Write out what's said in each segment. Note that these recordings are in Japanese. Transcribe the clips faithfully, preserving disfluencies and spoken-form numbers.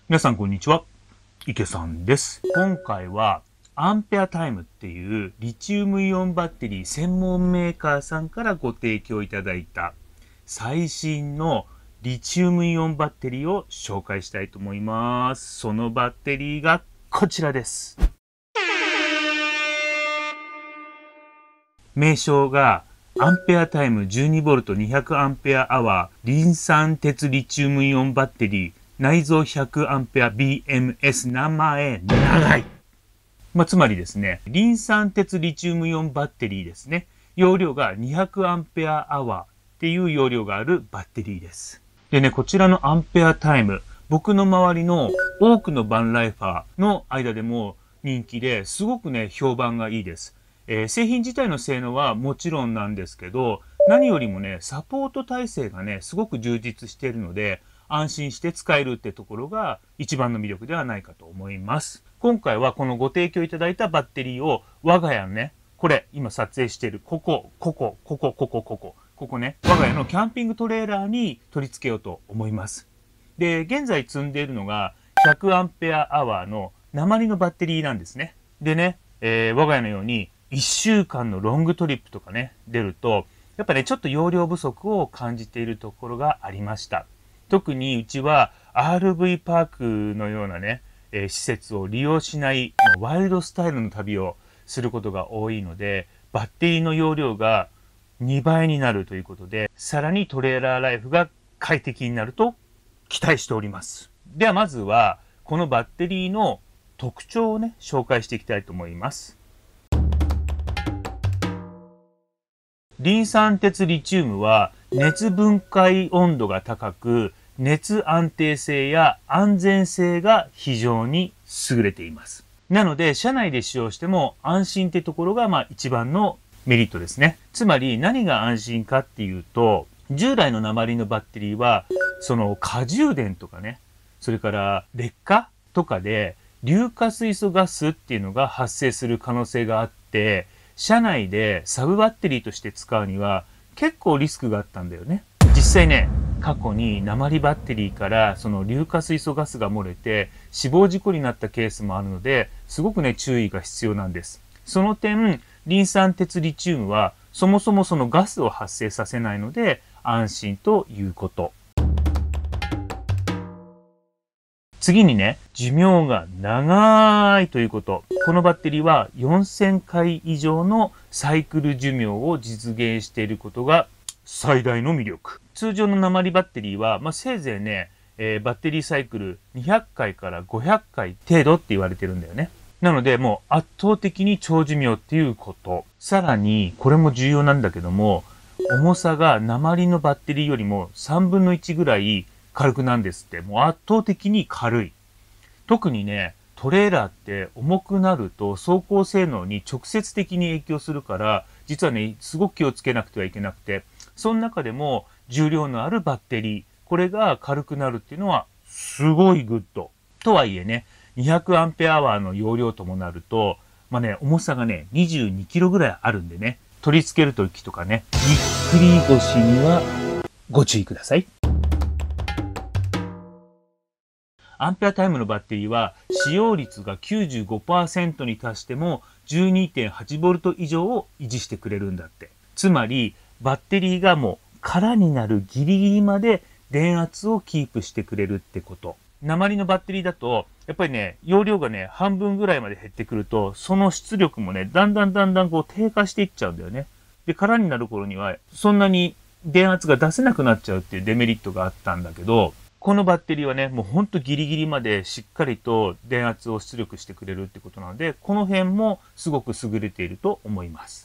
皆さんこんにちは。池さんです。今回はアンペアタイムっていうリチウムイオンバッテリー専門メーカーさんからご提供いただいた最新のリチウムイオンバッテリーを紹介したいと思います。そのバッテリーがこちらです。名称がアンペアタイム じゅうにボルトにひゃくアンペアアワーリン酸鉄リチウムイオンバッテリー内蔵 ひゃくアンペアビーエムエス 名前長い。まあ、つまりですね、リン酸鉄リチウムイオンバッテリーですね。容量がにひゃくアンペアアワーっていう容量があるバッテリーです。でね、こちらのアンペアタイム、僕の周りの多くのバンライファーの間でも人気ですごくね、評判がいいです。えー、製品自体の性能はもちろんなんですけど、何よりもね、サポート体制がね、すごく充実しているので、安心して使えるってところが一番の魅力ではないかと思います。今回はこのご提供いただいたバッテリーを我が家のね、これ今撮影しているここ、ここ、ここ、ここ、ここ、ここね、我が家のキャンピングトレーラーに取り付けようと思います。で、現在積んでいるのがひゃくアンペアアワーの鉛のバッテリーなんですね。でね、えー、我が家のようにいっしゅうかんのロングトリップとかね、出ると、やっぱね、ちょっと容量不足を感じているところがありました。特にうちは アールブイ パークのようなね、えー、施設を利用しないワイルドスタイルの旅をすることが多いので、バッテリーの容量がにばいになるということで、さらにトレーラーライフが快適になると期待しております。ではまずは、このバッテリーの特徴をね、紹介していきたいと思います。リン酸鉄リチウムは熱分解温度が高く、熱安定性や安全性が非常に優れています。なので、車内で使用しても安心ってところがまあ一番のメリットですね。つまり何が安心かっていうと、従来の鉛のバッテリーは、その過充電とかね、それから劣化とかで硫化水素ガスっていうのが発生する可能性があって、車内でサブバッテリーとして使うには結構リスクがあったんだよね。実際ね、過去に鉛バッテリーからその硫化水素ガスが漏れて死亡事故になったケースもあるので、すごくね、注意が必要なんです。その点、リン酸鉄リチウムはそもそもそのガスを発生させないので安心ということ。次にね、寿命が長いということ。このバッテリーはよんせんかい以上のサイクル寿命を実現していることが最大の魅力。通常の鉛バッテリーは、まあ、せいぜいね、えー、バッテリーサイクルにひゃっかいからごひゃっかい程度って言われてるんだよね。なので、もう圧倒的に長寿命っていうこと。さらに、これも重要なんだけども、重さが鉛のバッテリーよりもさんぶんのいちぐらい軽くなんですって。もう圧倒的に軽い。特にね、トレーラーって重くなると走行性能に直接的に影響するから、実はね、すごく気をつけなくてはいけなくて、その中でも重量のあるバッテリー、これが軽くなるっていうのはすごいグッド。とはいえね、にひゃくアンペアアワーの容量ともなると、まあね、重さがね、にじゅうにキロぐらいあるんでね、取り付けるときとかね、ぎっくり腰にはご注意ください。アンペアタイムのバッテリーは使用率が きゅうじゅうごパーセント に達しても じゅうにてんはちボルト 以上を維持してくれるんだって。つまりバッテリーがもう空になるギリギリまで電圧をキープしてくれるってこと。鉛のバッテリーだとやっぱりね、容量がね、半分ぐらいまで減ってくると、その出力もね、だんだんだんだんこう低下していっちゃうんだよね。で、空になる頃にはそんなに電圧が出せなくなっちゃうっていうデメリットがあったんだけど、このバッテリーはね、もうほんとギリギリまでしっかりと電圧を出力してくれるってことなので、この辺もすごく優れていると思います。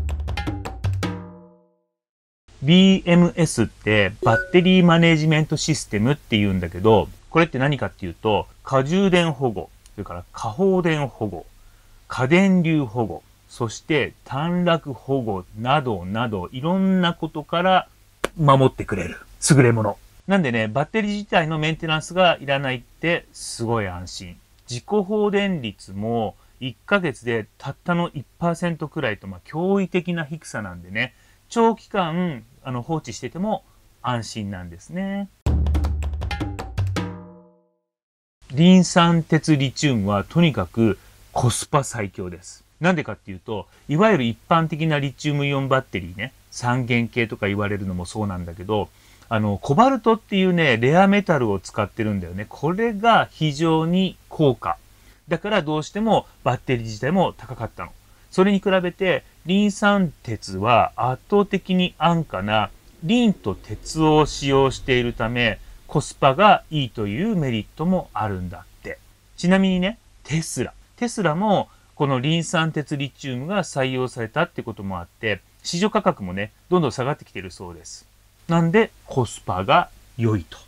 ビーエムエス ってバッテリーマネジメントシステムって言うんだけど、これって何かっていうと、過充電保護、それから過放電保護、過電流保護、そして短絡保護などなどいろんなことから守ってくれる優れもの。なんでね、バッテリー自体のメンテナンスがいらないってすごい安心。自己放電率もいっかげつでたったの いちパーセント くらいと、まあ、驚異的な低さなんでね、長期間あの放置してても安心なんですね。 リン酸鉄リチウムはとにかくコスパ最強です。なんでかっていうと、いわゆる一般的なリチウムイオンバッテリーね、三元系とか言われるのもそうなんだけど、あの、コバルトっていうね、レアメタルを使ってるんだよね。これが非常に高価。だからどうしてもバッテリー自体も高かったの。それに比べて、リン酸鉄は圧倒的に安価なリンと鉄を使用しているため、コスパがいいというメリットもあるんだって。ちなみにね、テスラ。テスラもこのリン酸鉄リチウムが採用されたってこともあって、市場価格もね、どんどん下がってきているそうです。なんでコスパが良いと。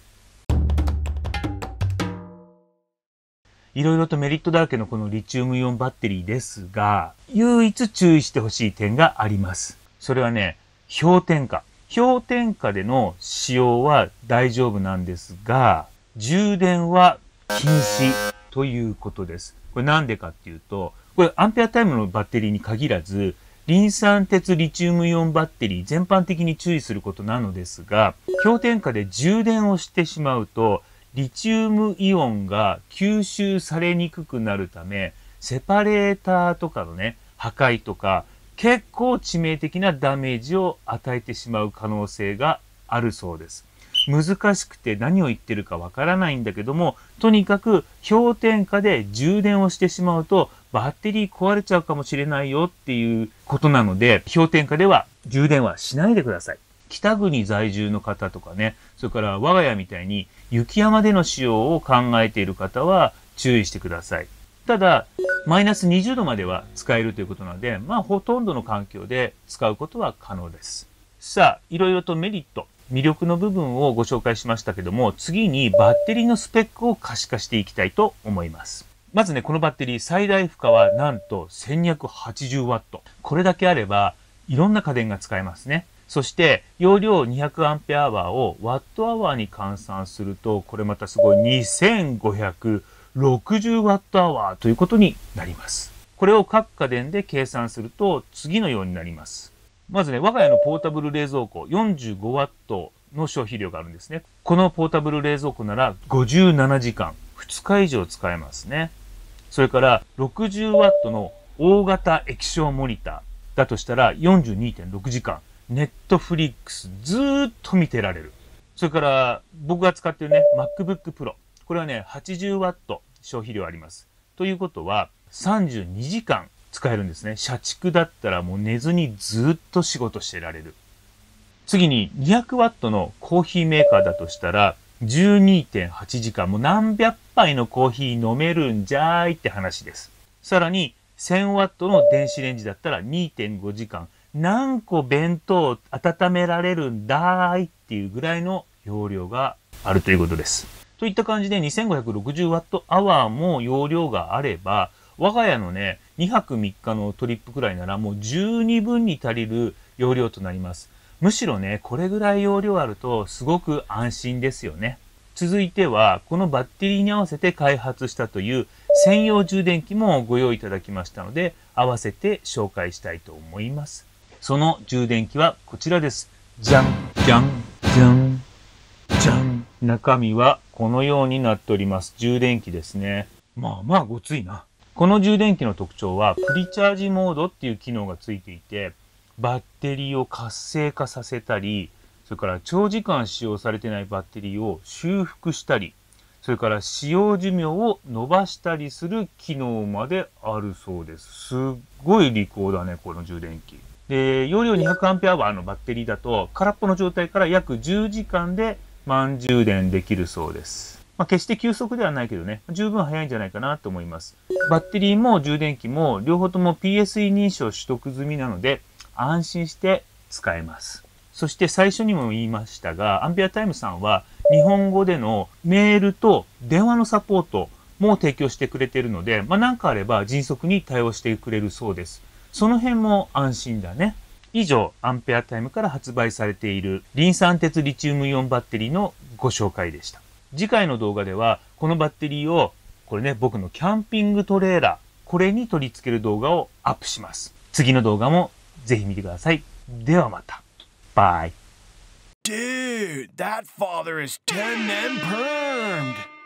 いろいろとメリットだらけのこのリチウムイオンバッテリーですが、唯一注意してほしい点があります。それはね、氷点下。氷点下での使用は大丈夫なんですが、充電は禁止ということです。これなんでかっていうと、これアンペアタイムのバッテリーに限らず、リン酸鉄リチウムイオンバッテリー全般的に注意することなのですが、氷点下で充電をしてしまうと、リチウムイオンが吸収されにくくなるため、セパレーターとかのね、破壊とか、結構致命的なダメージを与えてしまう可能性があるそうです。難しくて何を言ってるかわからないんだけども、とにかく氷点下で充電をしてしまうと、バッテリー壊れちゃうかもしれないよっていうことなので、氷点下では充電はしないでください。北国在住の方とかね、それから我が家みたいに雪山での使用を考えている方は注意してください。ただ、マイナスにじゅうどまでは使えるということなので、まあほとんどの環境で使うことは可能です。さあ、いろいろとメリット、魅力の部分をご紹介しましたけども、次にバッテリーのスペックを可視化していきたいと思います。まずね、このバッテリー最大負荷はなんと せんにひゃくはちじゅうワット。これだけあればいろんな家電が使えますね。そして容量 にひゃくアンペアアワー をワットアワーに換算すると、これまたすごいにせんごひゃくろくじゅうワットアワーということになります。これを各家電で計算すると次のようになります。まずね、我が家のポータブル冷蔵庫 よんじゅうごワットの消費量があるんですね。このポータブル冷蔵庫ならごじゅうななじかん、ふつか以上使えますね。それからろくじゅうワットの大型液晶モニターだとしたら よんじゅうにてんろくじかん、ネットフリックスずーっと見てられる。それから僕が使ってるね、MacBook Pro。これはね、はちじゅうワット消費量あります。ということはさんじゅうにじかん使えるんですね。社畜だったらもう寝ずにずっと仕事してられる。次ににひゃくワットのコーヒーメーカーだとしたら じゅうにてんはちじかん、もう何百杯のコーヒー飲めるんじゃーいって話です。さらにせんワットの電子レンジだったら にてんごじかん、何個弁当を温められるんだーいっていうぐらいの容量があるということです。といった感じで にせんごひゃくろくじゅうワットアワーも容量があれば、我が家のね、にはくみっかのトリップくらいならもう十二分に足りる容量となります。むしろね、これぐらい容量あるとすごく安心ですよね。続いては、このバッテリーに合わせて開発したという専用充電器もご用意いただきましたので、合わせて紹介したいと思います。その充電器はこちらです。じゃん、じゃん、じゃん、じゃん。中身はこのようになっております。充電器ですね。まあまあごついな。この充電器の特徴は、プリチャージモードっていう機能がついていて、バッテリーを活性化させたり、それから長時間使用されてないバッテリーを修復したり、それから使用寿命を伸ばしたりする機能まであるそうです。すっごい利口だね、この充電器。で、容量 にひゃくアンペアアワー のバッテリーだと、空っぽの状態から約じゅうじかんで満充電できるそうです。まあ、決して急速ではないけどね、十分早いんじゃないかなと思います。バッテリーも充電器も両方とも ピーエスイー 認証取得済みなので、安心して使えます。そして最初にも言いましたが、アンペアタイムさんは日本語でのメールと電話のサポートも提供してくれているので、まあ、何かあれば迅速に対応してくれるそうです。その辺も安心だね。以上、アンペアタイムから発売されているリン酸鉄リチウムイオンバッテリーのご紹介でした。次回の動画では、このバッテリーを、これね、僕のキャンピングトレーラー、これに取り付ける動画をアップします。次の動画もぜひ見てください。ではまた。バイ。 Dude, that father is ten and permed.